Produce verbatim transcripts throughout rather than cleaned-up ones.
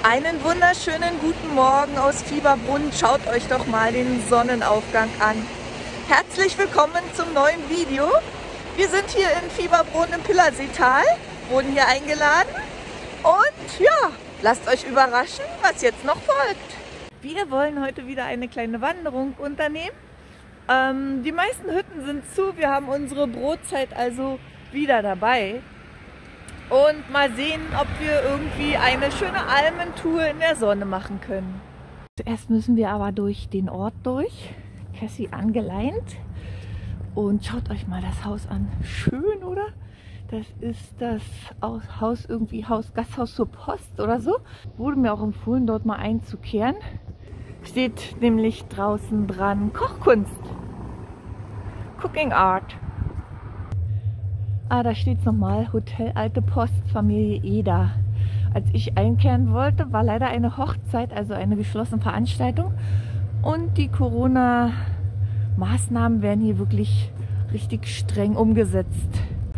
Einen wunderschönen guten Morgen aus Fieberbrunn. Schaut euch doch mal den Sonnenaufgang an. Herzlich willkommen zum neuen Video. Wir sind hier in Fieberbrunn im Pillerseetal, wurden hier eingeladen und ja, lasst euch überraschen, was jetzt noch folgt. Wir wollen heute wieder eine kleine Wanderung unternehmen. Ähm, die meisten Hütten sind zu, wir haben unsere Brotzeit also wieder dabei. Und mal sehen, ob wir irgendwie eine schöne Almentour in der Sonne machen können. Zuerst müssen wir aber durch den Ort durch. Cassie angeleint. Und schaut euch mal das Haus an. Schön, oder? Das ist das Haus irgendwie Haus, Gasthaus zur Post oder so. Wurde mir auch empfohlen, dort mal einzukehren. Steht nämlich draußen dran Kochkunst. Cooking Art. Ah, da steht es nochmal, Hotel Alte Post, Familie Eder. Als ich einkehren wollte, war leider eine Hochzeit, also eine geschlossene Veranstaltung. Und die Corona-Maßnahmen werden hier wirklich richtig streng umgesetzt.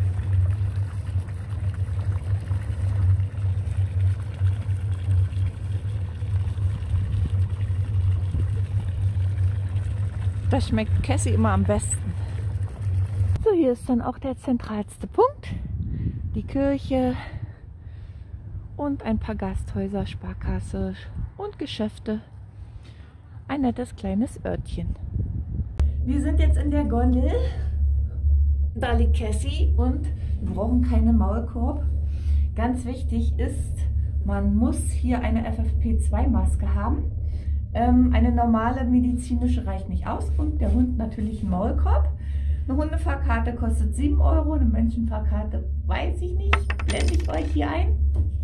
Das schmeckt Cassie immer am besten. So, hier ist dann auch der zentralste Punkt, die Kirche und ein paar Gasthäuser, Sparkasse und Geschäfte. Ein nettes kleines Örtchen. Wir sind jetzt in der Gondel, da liegt Cassie und wir brauchen keinen Maulkorb. Ganz wichtig ist, man muss hier eine F F P zwei Maske haben. Ähm, eine normale medizinische reicht nicht aus und der Hund natürlich einen Maulkorb. Eine Hundefahrkarte kostet sieben Euro, eine Menschenfahrkarte weiß ich nicht, blende ich euch hier ein.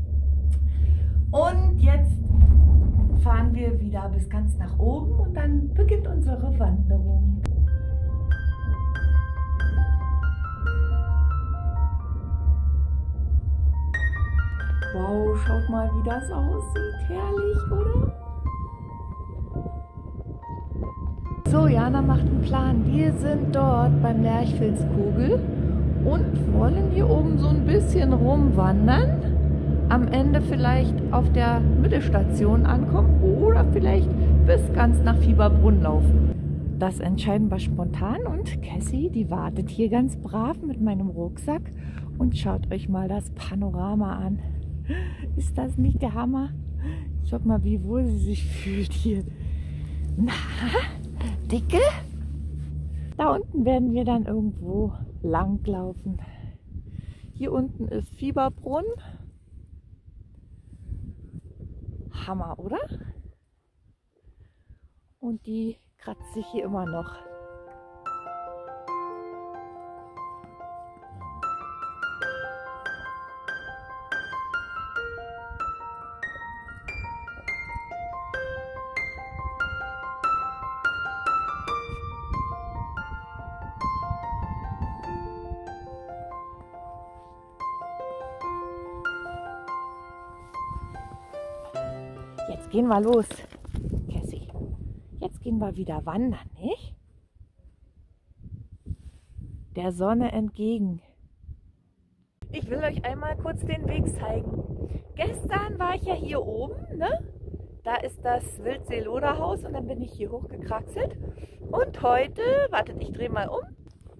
Und jetzt fahren wir wieder bis ganz nach oben und dann beginnt unsere Wanderung. Wow, schaut mal, wie das aussieht, herrlich, oder? So, Jana macht einen Plan. Wir sind dort beim Lerchfilzkogel und wollen hier oben so ein bisschen rumwandern. Am Ende vielleicht auf der Mittelstation ankommen oder vielleicht bis ganz nach Fieberbrunn laufen. Das entscheiden wir spontan und Cassie, die wartet hier ganz brav mit meinem Rucksack und schaut euch mal das Panorama an. Ist das nicht der Hammer? Schaut mal, wie wohl sie sich fühlt hier. Na? Dicke? Da unten werden wir dann irgendwo lang laufen. Hier unten ist Fieberbrunn. Hammer, oder? Und die kratzt sich hier immer noch. Jetzt gehen wir los, Cassie. Jetzt gehen wir wieder wandern, nicht? Der Sonne entgegen. Ich will euch einmal kurz den Weg zeigen. Gestern war ich ja hier oben, ne? Da ist das Wildsee-Loderhaus und dann bin ich hier hochgekraxelt. Und heute, wartet, ich drehe mal um.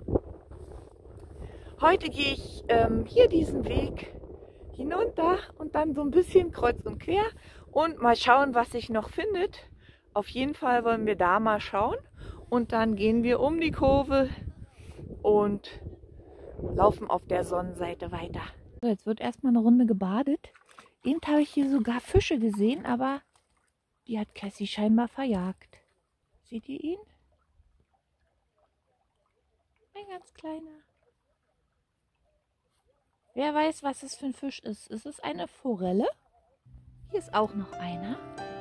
Heute gehe ich ähm, hier diesen Weg hinunter und dann so ein bisschen kreuz und quer. Und mal schauen, was sich noch findet. Auf jeden Fall wollen wir da mal schauen. Und dann gehen wir um die Kurve und laufen auf der Sonnenseite weiter. So, jetzt wird erstmal eine Runde gebadet. Eben habe ich hier sogar Fische gesehen, aber die hat Cassie scheinbar verjagt. Seht ihr ihn? Ein ganz kleiner. Wer weiß, was es für ein Fisch ist. Ist es eine Forelle? Hier ist auch noch einer.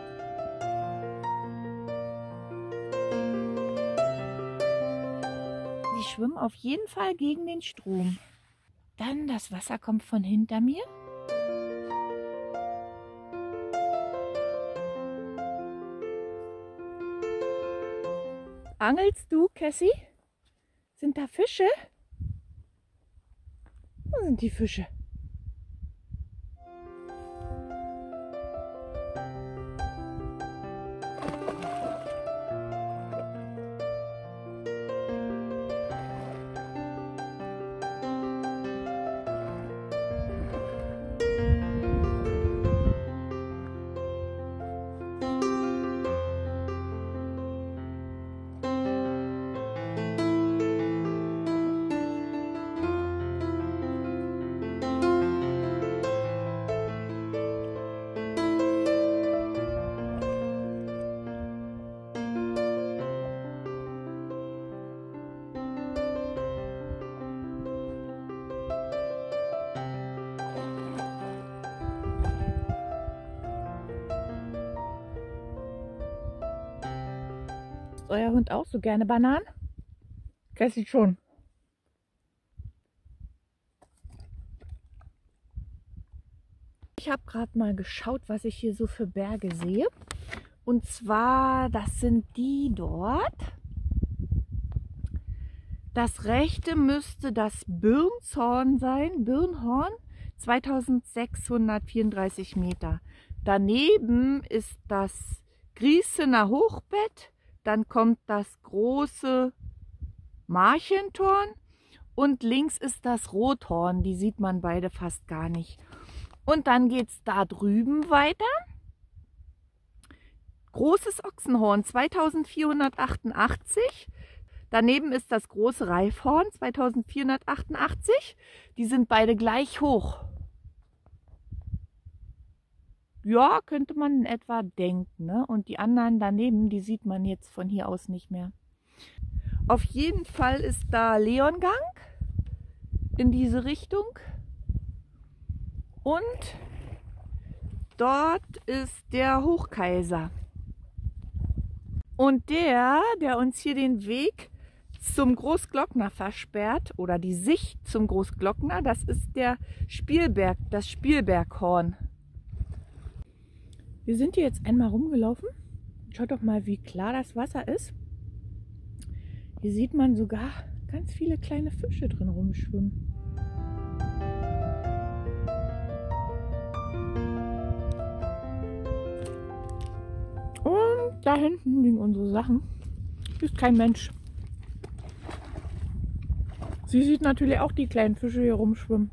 Die schwimmen auf jeden Fall gegen den Strom. Dann das Wasser kommt von hinter mir. Angelst du, Cassie? Sind da Fische? Wo sind die Fische? euer Hund auch so gerne Bananen? Cassie schon. Ich habe gerade mal geschaut, was ich hier so für Berge sehe. Und zwar, das sind die dort. Das rechte müsste das Birnshorn sein. Birnhorn, zweitausendsechshundertvierunddreißig Meter. Daneben ist das Grießener Hochbett. Dann kommt das große Marchentorn. Und links ist das Rothorn. Die sieht man beide fast gar nicht. Und dann geht es da drüben weiter. Großes Ochsenhorn, zweitausendvierhundertachtundachtzig. Daneben ist das große Reifhorn, zweitausendvierhundertachtundachtzig. Die sind beide gleich hoch. Ja, könnte man in etwa denken, ne? Und die anderen daneben, die sieht man jetzt von hier aus nicht mehr. Auf jeden Fall ist da Leongang in diese Richtung. Und dort ist der Hochkaiser. Und der, der uns hier den Weg zum Großglockner versperrt, oder die Sicht zum Großglockner, das ist der Spielberg, das Spielberghorn. Wir sind hier jetzt einmal rumgelaufen. Schaut doch mal, wie klar das Wasser ist. Hier sieht man sogar ganz viele kleine Fische drin rumschwimmen. Und da hinten liegen unsere Sachen. Hier ist kein Mensch. Sie sieht natürlich auch die kleinen Fische hier rumschwimmen.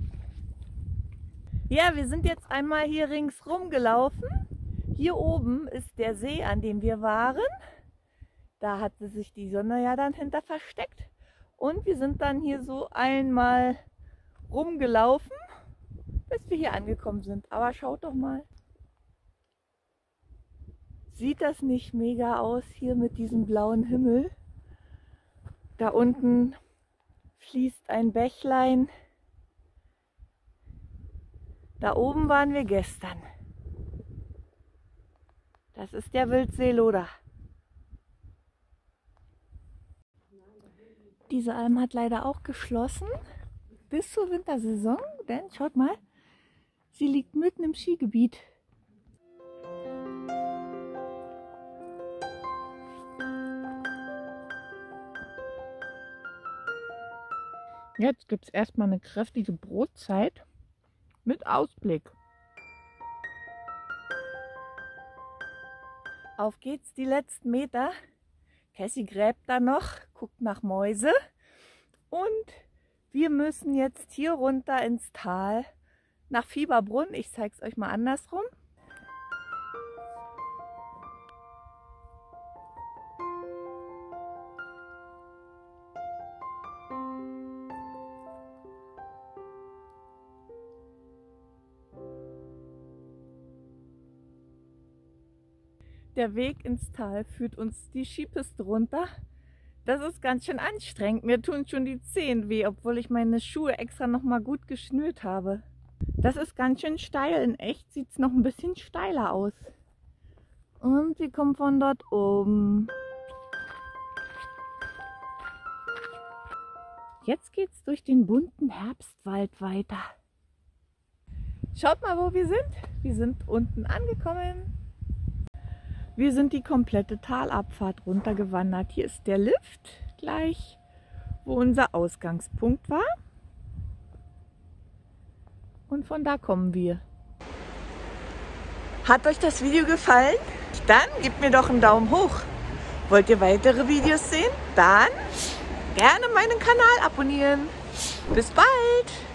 Ja, wir sind jetzt einmal hier ringsrum gelaufen. Hier oben ist der See, an dem wir waren. Da hatte sich die Sonne ja dann hinter versteckt. Und wir sind dann hier so einmal rumgelaufen, bis wir hier angekommen sind. Aber schaut doch mal. Sieht das nicht mega aus hier mit diesem blauen Himmel? Da unten fließt ein Bächlein. Da oben waren wir gestern. Das ist der Wildsee Loder. Diese Alm hat leider auch geschlossen bis zur Wintersaison, denn schaut mal, sie liegt mitten im Skigebiet. Jetzt gibt es erstmal eine kräftige Brotzeit mit Ausblick. Auf geht's die letzten Meter. Cassie gräbt da noch, guckt nach Mäuse. Und wir müssen jetzt hier runter ins Tal nach Fieberbrunn. Ich zeige es euch mal andersrum. Der Weg ins Tal führt uns die Skipiste runter. Das ist ganz schön anstrengend. Mir tun schon die Zehen weh, obwohl ich meine Schuhe extra noch mal gut geschnürt habe. Das ist ganz schön steil. In echt sieht es noch ein bisschen steiler aus. Und wir kommen von dort oben. Jetzt geht es durch den bunten Herbstwald weiter. Schaut mal, wo wir sind. Wir sind unten angekommen. Wir sind die komplette Talabfahrt runtergewandert. Hier ist der Lift gleich, wo unser Ausgangspunkt war. Und von da kommen wir. Hat euch das Video gefallen? Dann gebt mir doch einen Daumen hoch. Wollt ihr weitere Videos sehen? Dann gerne meinen Kanal abonnieren. Bis bald!